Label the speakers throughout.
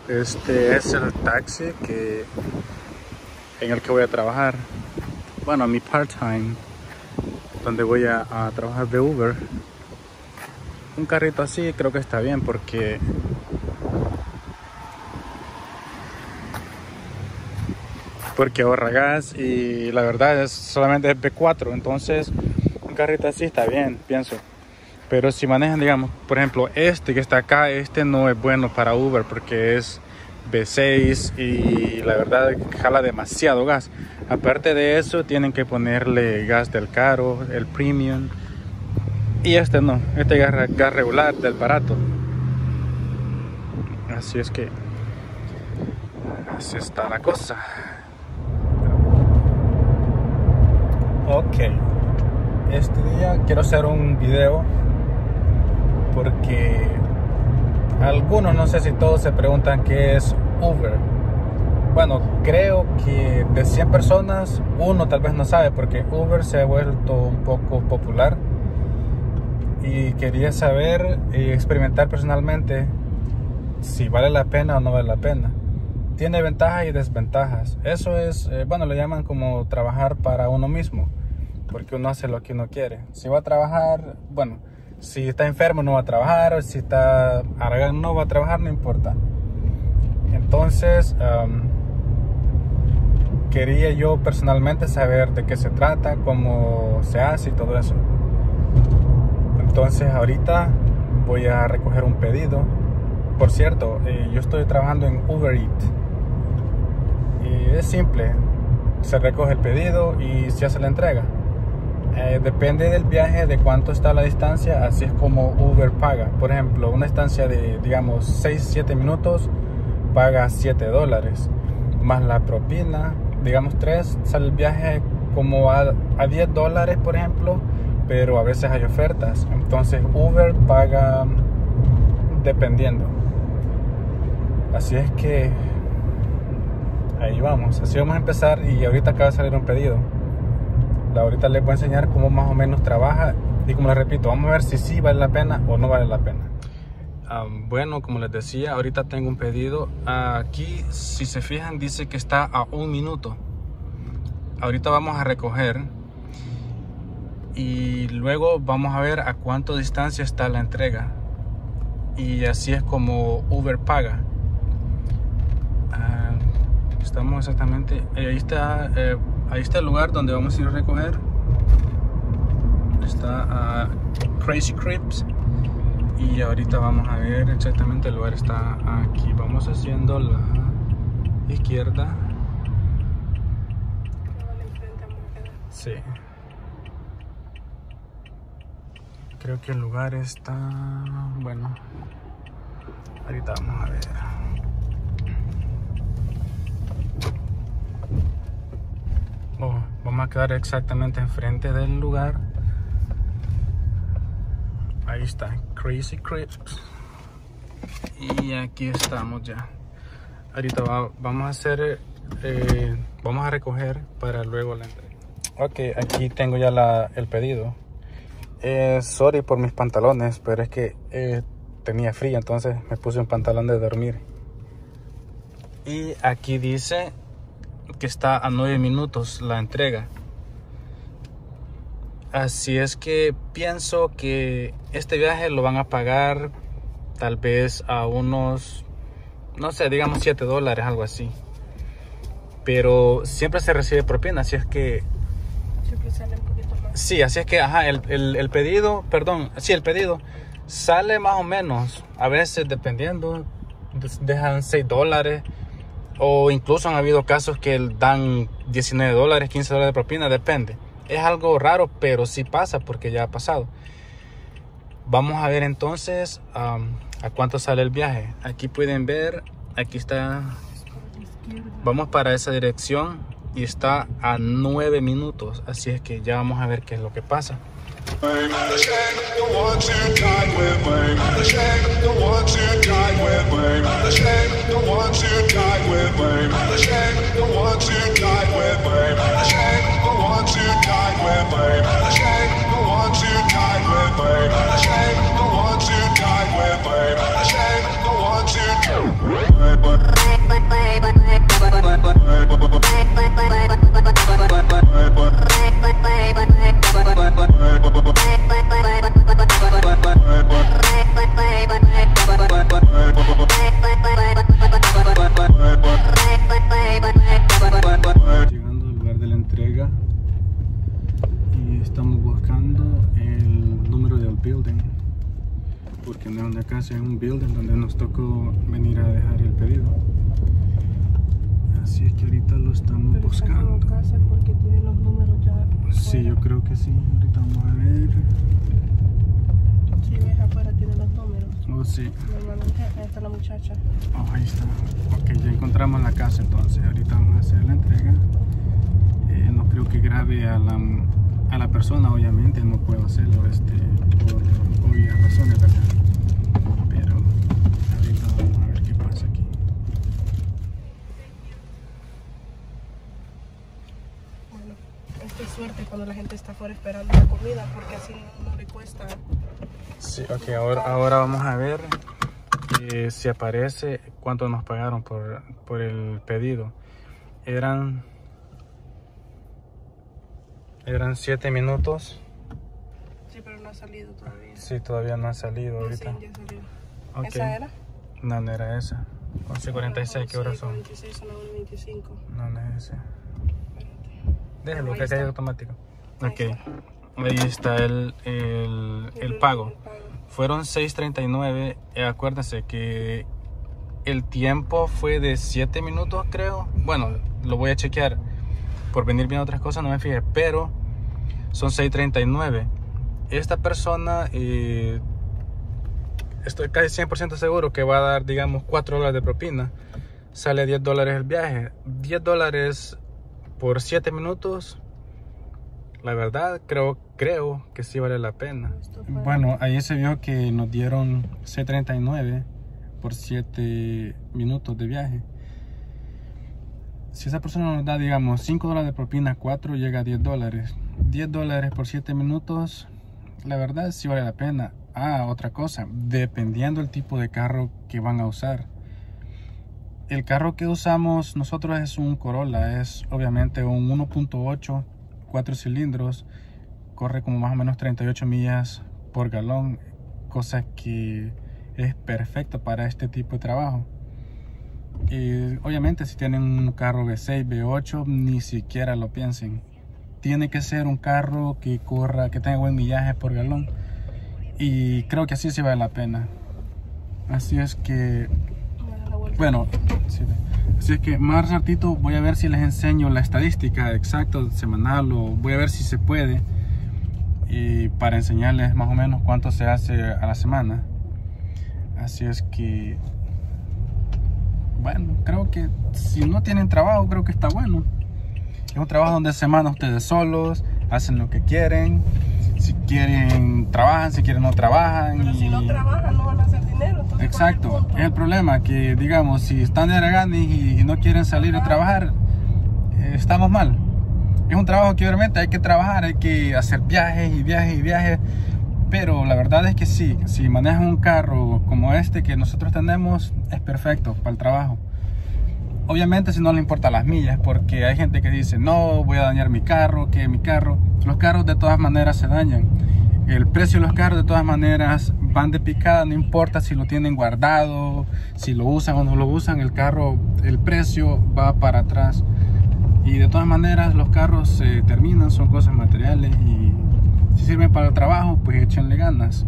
Speaker 1: Este es el taxi en el que voy a trabajar. Bueno, mi part-time, donde voy a trabajar de Uber. Un carrito así creo que está bien porque ahorra gas y la verdad es solamente es B4, entonces un carrito así está bien, pienso. Pero si manejan, digamos, por ejemplo, este que está acá, este no es bueno para Uber porque es B6 y la verdad jala demasiado gas. Aparte de eso, tienen que ponerle gas del caro, el premium. Y este no, este gas regular del barato. Así es que así está la cosa. Ok, este día quiero hacer un video porque algunos, no sé si todos, se preguntan qué es Uber. Bueno, creo que de 100 personas, uno tal vez no sabe porque Uber se ha vuelto un poco popular. Y quería saber y experimentar personalmente si vale la pena o no vale la pena. Tiene ventajas y desventajas. Eso es, bueno, lo llaman como trabajar para uno mismo, porque uno hace lo que uno quiere. Si va a trabajar, bueno, si está enfermo no va a trabajar, si está aragán no va a trabajar, no importa. Entonces, quería yo personalmente saber de qué se trata, cómo se hace y todo eso. Entonces ahorita voy a recoger un pedido. Por cierto, yo estoy trabajando en Uber Eats. Y es simple. Se recoge el pedido y se hace la entrega. Depende del viaje, de cuánto está la distancia, así es como Uber paga. Por ejemplo, una distancia de, digamos, 6-7 minutos, paga $7. Más la propina, digamos 3, sale el viaje como a $10, por ejemplo. Pero a veces hay ofertas, entonces Uber paga dependiendo. Así es que ahí vamos, así vamos a empezar. Y ahorita acaba de salir un pedido. Ahorita les voy a enseñar cómo más o menos trabaja. Y como les repito, vamos a ver si sí vale la pena o no vale la pena. Bueno, como les decía, ahorita tengo un pedido. Aquí, si se fijan, dice que está a 1 minuto. Ahorita vamos a recoger y luego vamos a ver a cuánto distancia está la entrega. Y así es como Uber paga. Estamos exactamente, ahí está el lugar donde vamos a ir a recoger. Está Crazy Crips. Y ahorita vamos a ver exactamente, el lugar está aquí. Vamos haciendo la izquierda. Sí. Creo que el lugar está... Bueno, ahorita vamos a ver. Vamos a quedar exactamente enfrente del lugar. Ahí está, Crazy Crips. Y aquí estamos ya. Ahorita vamos a hacer... vamos a recoger para luego la entrega. Ok, aquí tengo ya el pedido. Sorry por mis pantalones, pero es que tenía frío, entonces me puse un pantalón de dormir. Y aquí dice que está a 9 minutos la entrega. Así es que pienso que este viaje lo van a pagar tal vez a unos, no sé, digamos $7, algo así. Pero siempre se recibe propina, así es que... Siempre sale un poquito más. Sí, así es que, ajá, el pedido, perdón, sí, el pedido sale más o menos. A veces, dependiendo, dejan $6. O incluso han habido casos que dan $19, $15 de propina, depende. Es algo raro, pero sí pasa porque ya ha pasado. Vamos a ver entonces a cuánto sale el viaje. Aquí pueden ver, aquí está. Vamos para esa dirección y está a 9 minutos. Así es que ya vamos a ver qué es lo que pasa. building, porque no es una casa, es un building donde nos tocó venir a dejar el pedido. Así es que ahorita lo estamos buscando.
Speaker 2: Está como casa porque tiene los números ya.
Speaker 1: Sí, yo creo que sí. Ahorita vamos a ver.
Speaker 2: Si ves afuera tiene los números.
Speaker 1: Oh, sí.
Speaker 2: Normalmente ahí está la muchacha.
Speaker 1: Oh, ahí está. Ok, ya encontramos la casa entonces. Ahorita vamos a hacer la entrega. No creo que grabe a la persona, obviamente. No puedo hacerlo por obvias razones, ¿verdad? Pero ahorita vamos a ver qué pasa aquí.
Speaker 2: Bueno, esto es suerte cuando la gente está afuera esperando la comida porque así no le cuesta.
Speaker 1: Sí, ok, ahora vamos a ver si aparece cuánto nos pagaron por el pedido. Eran 7 minutos.
Speaker 2: Sí, pero no ha salido todavía.
Speaker 1: Sí, todavía no ha salido
Speaker 2: No,
Speaker 1: ahorita.
Speaker 2: sí, ya salió.
Speaker 1: Okay.
Speaker 2: ¿Esa era?
Speaker 1: No, no era esa. 11:46, ¿qué horas son?
Speaker 2: 46 son las 1:25.
Speaker 1: No, no es ese.
Speaker 2: Espérate.
Speaker 1: Déjalo,
Speaker 2: Ahí
Speaker 1: que caiga
Speaker 2: está.
Speaker 1: automático.
Speaker 2: Ahí
Speaker 1: Ok,
Speaker 2: está.
Speaker 1: ahí está el pago.
Speaker 2: El pago.
Speaker 1: Fueron 6.39. Acuérdense que el tiempo fue de 7 minutos, creo. Bueno, lo voy a chequear. Por venir viendo otras cosas no me fijé, pero son 6.39. Esta persona, estoy casi 100% seguro que va a dar, digamos, $4 de propina. Sale $10 el viaje. $10 por 7 minutos. La verdad, creo que sí vale la pena. Bueno, ahí se vio que nos dieron $6.39 por 7 minutos de viaje. Si esa persona nos da, digamos, $5 de propina, 4 llega a $10. $10 por 7 minutos, la verdad sí vale la pena. Otra cosa, dependiendo del tipo de carro que van a usar. El carro que usamos nosotros es un Corolla, es obviamente un 1.8, 4 cilindros, corre como más o menos 38 millas por galón, cosa que es perfecta para este tipo de trabajo. Y obviamente si tienen un carro V6, V8, ni siquiera lo piensen. Tiene que ser un carro que corra, que tenga buen millaje por galón. Y creo que así sí vale la pena. Así es que, bueno, sí, así es que más ratito voy a ver si les enseño la estadística exacta semanal, o voy a ver si se puede, y para enseñarles más o menos cuánto se hace a la semana. Así es que, bueno, creo que si no tienen trabajo, creo que está bueno. Es un trabajo donde semana ustedes solos, hacen lo que quieren. Si quieren, trabajan, si quieren, no trabajan.
Speaker 2: Pero si no trabajan, no van a hacer dinero.
Speaker 1: Exacto, es el problema, que digamos, si están de haraganes y no quieren salir a trabajar, estamos mal. Es un trabajo que obviamente hay que trabajar, hay que hacer viajes y viajes y viajes. Pero la verdad es que sí, si manejan un carro como este que nosotros tenemos, es perfecto para el trabajo. Obviamente si no le importan las millas, porque hay gente que dice, no, voy a dañar mi carro, que mi carro. Los carros de todas maneras se dañan. El precio de los carros de todas maneras van de picada, no importa si lo tienen guardado, si lo usan o no lo usan, el carro, el precio va para atrás. Y de todas maneras los carros se terminan, son cosas materiales, y si sirven para el trabajo, pues échenle ganas.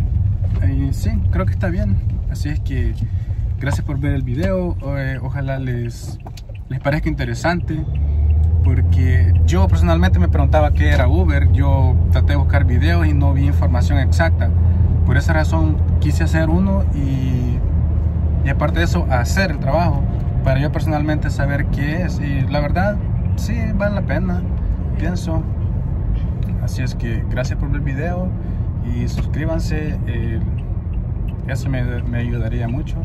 Speaker 1: Y sí, creo que está bien. Así es que gracias por ver el video. Ojalá les parezca interesante, porque yo personalmente me preguntaba qué era Uber. Yo traté de buscar videos y no vi información exacta. Por esa razón quise hacer uno, y aparte de eso, hacer el trabajo para yo personalmente saber qué es. Y la verdad, sí, vale la pena, pienso. Así es que gracias por ver el video y suscríbanse, eso me ayudaría mucho.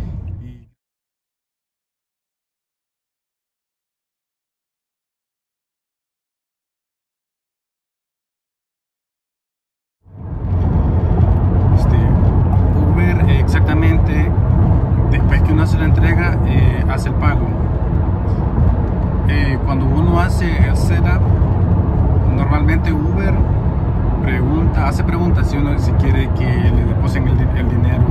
Speaker 1: Uber, exactamente después que uno hace la entrega, hace el pago. Cuando uno hace el setup, normalmente Uber hace preguntas si quiere que le depositen el dinero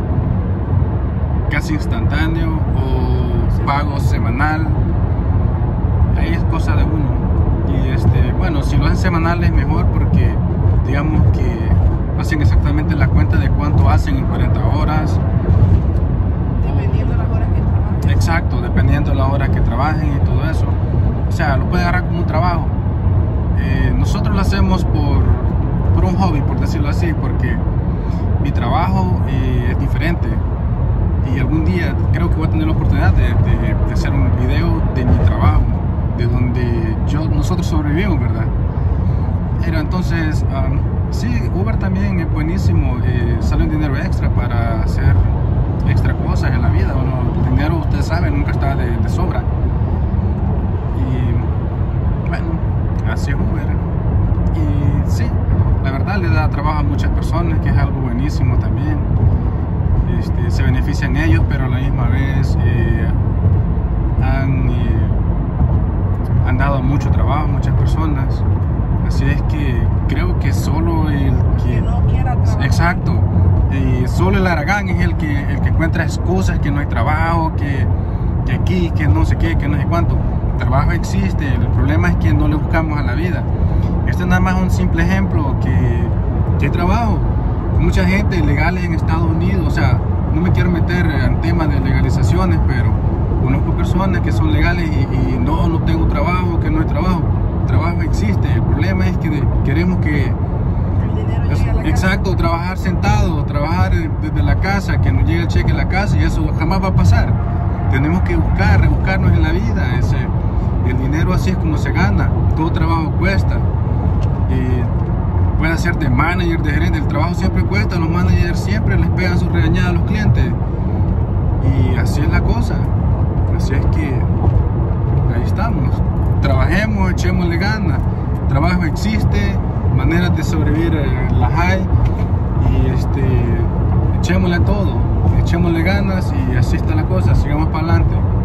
Speaker 1: casi instantáneo o pago semanal. Ahí es cosa de uno. Y bueno, si lo hacen semanal es mejor, porque digamos que así hacen exactamente la cuenta de cuánto hacen en 40 horas.
Speaker 2: Dependiendo de las horas que trabajen.
Speaker 1: Exacto, dependiendo de las horas que trabajen y todo eso. O sea, lo puede agarrar como un trabajo. Nosotros lo hacemos por un hobby, por decirlo así, porque mi trabajo es diferente. Y algún día creo que voy a tener la oportunidad de hacer un video de mi trabajo, de donde nosotros sobrevivimos, ¿verdad? Pero entonces, sí, Uber también es buenísimo, sale un dinero extra para hacer extra cosas en la vida. Bueno, el dinero, ustedes saben, nunca está de sobra. Y bueno, así es Uber. Y sí, la verdad le da trabajo a muchas personas, que es algo buenísimo también. Se benefician ellos, pero a la misma vez han dado mucho trabajo a muchas personas. Así es que creo que solo el
Speaker 2: que no quiera trabajar.
Speaker 1: Exacto. Solo el haragán es el que encuentra excusas, que no hay trabajo, que aquí, que no sé qué, que no sé cuánto. El trabajo existe, el problema es que no le buscamos a la vida. Este es nada más un simple ejemplo que hay trabajo. Mucha gente ilegal en Estados Unidos, o sea, no me quiero meter en temas de legalizaciones, pero conozco personas que son legales y no tengo trabajo, que no hay trabajo. El trabajo existe, el problema es que queremos que...
Speaker 2: El dinero llegue a la casa.
Speaker 1: Exacto, trabajar sentado, trabajar desde la casa, que nos llegue el cheque a la casa, y eso jamás va a pasar. Tenemos que rebuscarnos en la vida. El dinero así es como se gana, todo trabajo cuesta. Puede ser de manager, de gerente, el trabajo siempre cuesta, los managers siempre les pegan sus regañadas a los clientes. Y así es la cosa. Así es que ahí estamos. Trabajemos, echémosle ganas. Trabajo existe, maneras de sobrevivir las hay. Y echémosle a todo, echémosle ganas y así está la cosa, sigamos para adelante.